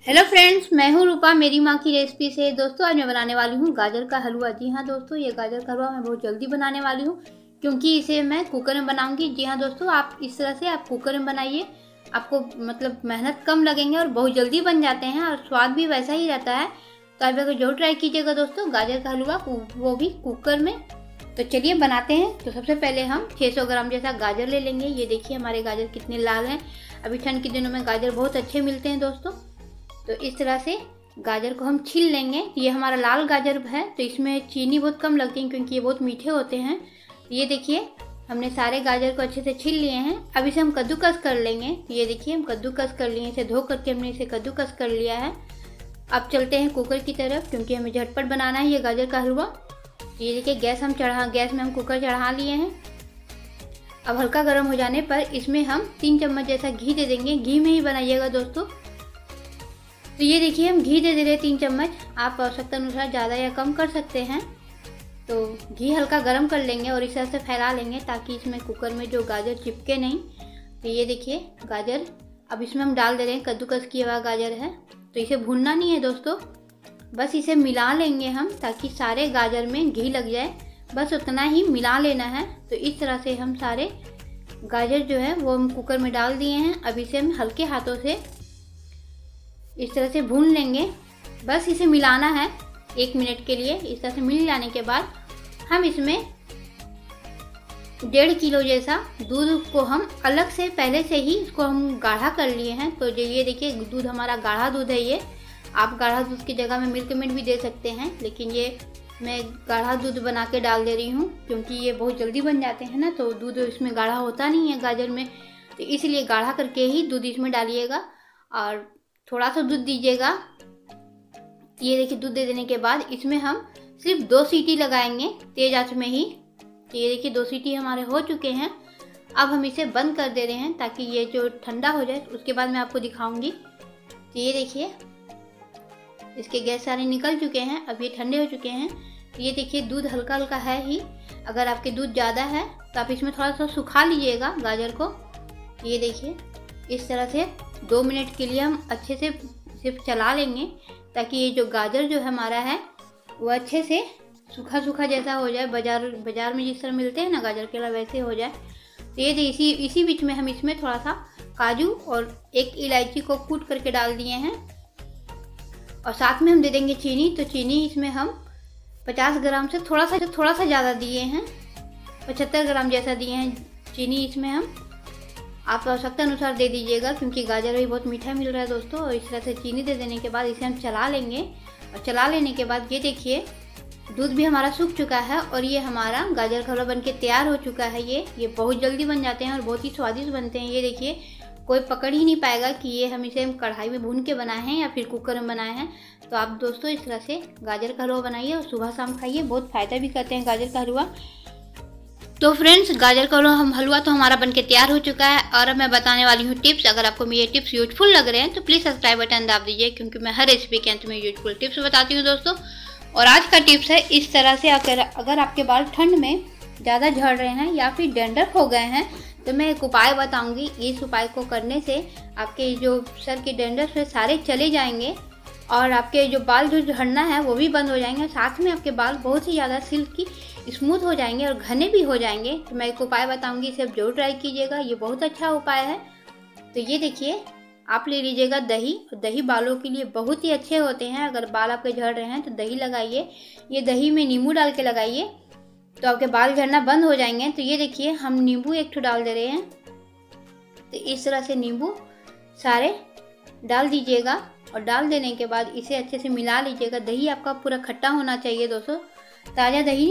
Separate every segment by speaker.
Speaker 1: Hello friends, मैं हूँ रूपा मेरी माँ की रेसिपी से। दोस्तों, आज मैं बनाने वाली हूँ गाजर का हलवा। जी हाँ दोस्तों, ये गाजर का हलवा मैं बहुत जल्दी बनाने वाली हूँ क्योंकि इसे मैं कुकर में बनाऊंगी। जी हाँ दोस्तों, आप इस तरह से आप कुकर में बनाइए, आपको मतलब मेहनत कम लगेंगे और बहुत जल्दी बन जाते हैं और स्वाद भी वैसा ही रहता है। तो आप जरूर ट्राई कीजिएगा दोस्तों, गाजर का हलवा, वो भी कुकर में। तो चलिए बनाते हैं। तो सबसे पहले हम 600 ग्राम जैसा गाजर ले लेंगे। ये देखिए हमारे गाजर कितने लाल हैं। अभी ठंड के दिनों में गाजर बहुत अच्छे मिलते हैं दोस्तों। तो इस तरह से गाजर को हम छील लेंगे। ये हमारा लाल गाजर है तो इसमें चीनी बहुत कम लगती है क्योंकि ये बहुत मीठे होते हैं। ये देखिए हमने सारे गाजर को अच्छे से छील लिए हैं। अब इसे हम कद्दूकस कर लेंगे। ये देखिए हम कद्दूकस कर लिए, इसे धो करके हमने इसे कद्दूकस कर लिया है। अब चलते हैं कुकर की तरफ क्योंकि हमें झटपट बनाना है ये गाजर का हलवा। ये देखिए गैस में हम कुकर चढ़ा लिए हैं। अब हल्का गर्म हो जाने पर इसमें हम 3 चम्मच जैसा घी दे देंगे। घी में ही बनाइएगा दोस्तों। तो ये देखिए हम घी दे रहे हैं 3 चम्मच। आप आवश्यकता अनुसार ज़्यादा या कम कर सकते हैं। तो घी हल्का गर्म कर लेंगे और इस तरह से फैला लेंगे ताकि इसमें कुकर में जो गाजर चिपके नहीं। तो ये देखिए गाजर अब इसमें हम डाल दे रहे हैं, कद्दूकस किया हुआ गाजर है। तो इसे भूनना नहीं है दोस्तों, बस इसे मिला लेंगे हम ताकि सारे गाजर में घी लग जाए। बस उतना ही मिला लेना है। तो इस तरह से हम सारे गाजर जो है वो हम कुकर में डाल दिए हैं। अब इसे हम हल्के हाथों से इस तरह से भून लेंगे। बस इसे मिलाना है 1 मिनट के लिए। इस तरह से मिल जाने के बाद हम इसमें 1.5 किलो जैसा दूध को हम अलग से पहले से ही इसको हम गाढ़ा कर लिए हैं। तो ये देखिए दूध हमारा गाढ़ा दूध है। ये आप गाढ़ा दूध की जगह में मिल्क मेड भी दे सकते हैं, लेकिन ये मैं गाढ़ा दूध बना के डाल दे रही हूँ क्योंकि ये बहुत जल्दी बन जाते हैं ना। तो दूध इसमें गाढ़ा होता नहीं है गाजर में, तो इसलिए गाढ़ा करके ही दूध इसमें डालिएगा और थोड़ा सा दूध दीजिएगा। ये देखिए दूध दे देने के बाद इसमें हम सिर्फ 2 सीटी लगाएंगे तेज आंच में ही। तो ये देखिए 2 सीटी हमारे हो चुके हैं। अब हम इसे बंद कर दे रहे हैं ताकि ये जो ठंडा हो जाए, उसके बाद मैं आपको दिखाऊंगी। तो ये देखिए इसके गैस सारे निकल चुके हैं। अब ये ठंडे हो चुके हैं। तो ये देखिए दूध हल्का हल्का है ही। अगर आपके दूध ज़्यादा है तो आप इसमें थोड़ा सा सुखा लीजिएगा गाजर को। ये देखिए इस तरह से 2 मिनट के लिए हम अच्छे से सिर्फ चला लेंगे ताकि ये जो गाजर जो हमारा है वो अच्छे से सूखा सूखा जैसा हो जाए। बाजार में जिस तरह मिलते हैं ना गाजर के अलावा, वैसे हो जाए। तो ये इसी बीच में हम इसमें थोड़ा सा काजू और 1 इलायची को कूट करके डाल दिए हैं और साथ में हम दे देंगे चीनी। तो चीनी इसमें हम 50 ग्राम से थोड़ा सा ज़्यादा दिए हैं, 75 ग्राम जैसा दिए हैं चीनी इसमें हम। आप आवश्यकता अनुसार दे दीजिएगा क्योंकि गाजर भी बहुत मीठा मिल रहा है दोस्तों। और इस तरह से चीनी दे देने के बाद इसे हम चला लेंगे और चला लेने के बाद ये देखिए दूध भी हमारा सूख चुका है और ये हमारा गाजर का हलवा बन के तैयार हो चुका है। ये बहुत जल्दी बन जाते हैं और बहुत ही स्वादिष्ट बनते हैं। ये देखिए कोई पकड़ ही नहीं पाएगा कि ये हम इसे कढ़ाई में भून के बनाए हैं या फिर कुकर में बनाए हैं। तो आप दोस्तों इस तरह से गाजर का हलवा बनाइए और सुबह शाम खाइए, बहुत फ़ायदा भी करते हैं गाजर का हलवा। तो फ्रेंड्स, गाजर का हलवा तो हमारा बनके तैयार हो चुका है और अब मैं बताने वाली हूँ टिप्स। अगर आपको मेरे टिप्स यूजफुल लग रहे हैं तो प्लीज़ सब्सक्राइब बटन दाब दीजिए क्योंकि मैं हर रेसिपी के अंत में यूजफुल टिप्स बताती हूँ दोस्तों। और आज का टिप्स है इस तरह से अगर आपके बाल ठंड में ज़्यादा झड़ रहे हैं या फिर डैंड्रफ हो गए हैं तो मैं एक उपाय बताऊँगी। इस उपाय को करने से आपके जो सर के डैंड्रफ है सारे चले जाएंगे और आपके जो बाल जो झड़ना है वो भी बंद हो जाएंगे। साथ में आपके बाल बहुत ही ज़्यादा सिल्की स्मूथ हो जाएंगे और घने भी हो जाएंगे। तो मैं एक उपाय बताऊंगी, इसे आप जरूर ट्राई कीजिएगा। ये बहुत अच्छा उपाय है। तो ये देखिए आप ले लीजिएगा दही। दही बालों के लिए बहुत ही अच्छे होते हैं। अगर बाल आपके झड़ रहे हैं तो दही लगाइए। ये दही में नींबू डाल के लगाइए तो आपके बाल झड़ना बंद हो जाएंगे। तो ये देखिए हम नींबू 1 ठो डाल दे रहे हैं। तो इस तरह से नींबू सारे डाल दीजिएगा और डाल देने के बाद इसे अच्छे से मिला लीजिएगा। दही आपका पूरा खट्टा होना चाहिए दोस्तों। ताज़ा दही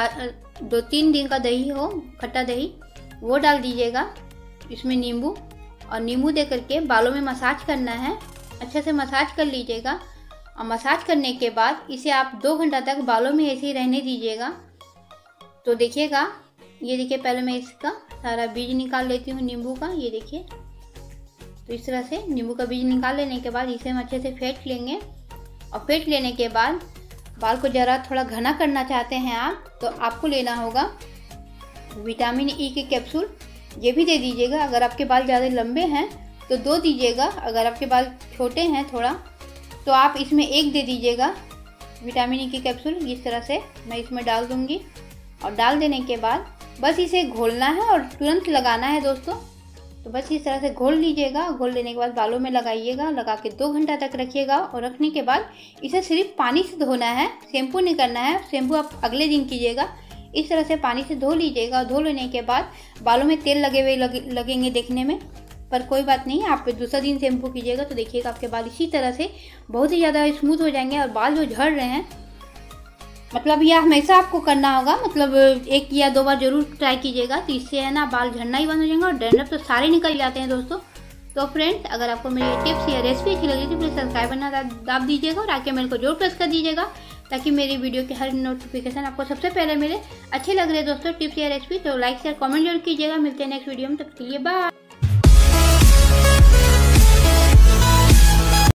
Speaker 1: 2-3 दिन का दही हो, खट्टा दही, वो डाल दीजिएगा इसमें नींबू। और नींबू दे करके बालों में मसाज करना है। अच्छे से मसाज कर लीजिएगा और मसाज करने के बाद इसे आप 2 घंटा तक बालों में ऐसे ही रहने दीजिएगा। तो देखिएगा ये देखिए पहले मैं इसका सारा बीज निकाल लेती हूँ नींबू का। ये देखिए तो इस तरह से नींबू का बीज निकाल लेने के बाद इसे हम अच्छे से फेंट लेंगे। और फेंट लेने के बाद बाल को ज़रा थोड़ा घना करना चाहते हैं आप तो आपको लेना होगा विटामिन ई के कैप्सूल। ये भी दे दीजिएगा। अगर आपके बाल ज़्यादा लंबे हैं तो 2 दीजिएगा। अगर आपके बाल छोटे हैं थोड़ा तो आप इसमें एक दे दीजिएगा विटामिन ई की कैप्सूल। इस तरह से मैं इसमें डाल दूँगी और डाल देने के बाद बस इसे घोलना है और तुरंत लगाना है दोस्तों। तो बस इस तरह से घोल लीजिएगा। घोल लेने के बाद बालों में लगाइएगा, लगा के 2 घंटा तक रखिएगा और रखने के बाद इसे सिर्फ पानी से धोना है, शैम्पू नहीं करना है। शैम्पू आप अगले दिन कीजिएगा। इस तरह से पानी से धो लीजिएगा। धो लेने के बाद बालों में तेल लगे हुए लगेंगे देखने में, पर कोई बात नहीं, आप दूसरा दिन शैम्पू कीजिएगा तो देखिएगा आपके बाल इसी तरह से बहुत ही ज़्यादा स्मूथ हो जाएंगे। और बाल जो झड़ रहे हैं, मतलब यह हमेशा आपको करना होगा, मतलब 1 या 2 बार जरूर ट्राई कीजिएगा। तो इससे है ना बाल झड़ना ही बंद हो जाएंगे और डैंड्रफ तो सारे निकल जाते हैं दोस्तों। तो फ्रेंड्स, अगर आपको मेरी टिप्स या रेसिपी अच्छी लगी तो प्लीज़ सब्सक्राइब करना दाब दीजिएगा और आके मेरे को जरूर प्रेस कर दीजिएगा ताकि मेरी वीडियो की हर नोटिफिकेशन आपको सबसे पहले मिले। अच्छे लग रहे दोस्तों टिप्स या रेसिपी तो लाइक शेयर कमेंट जरूर कीजिएगा। मिलते हैं नेक्स्ट वीडियो में, तब के लिए बाय।